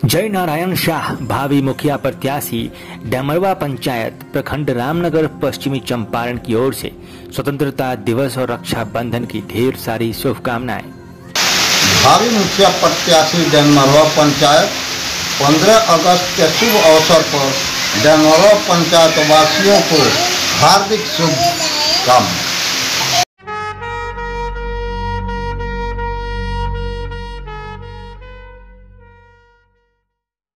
जय नारायण शाह भावी मुखिया प्रत्याशी डैमरवा पंचायत प्रखंड रामनगर पश्चिमी चंपारण की ओर से स्वतंत्रता दिवस और रक्षाबंधन की ढेर सारी शुभकामनाएं। भावी मुखिया प्रत्याशी डैमरवा पंचायत 15 अगस्त के शुभ अवसर पर डैमरवा पंचायत वासियों को हार्दिक शुभकामनाएं।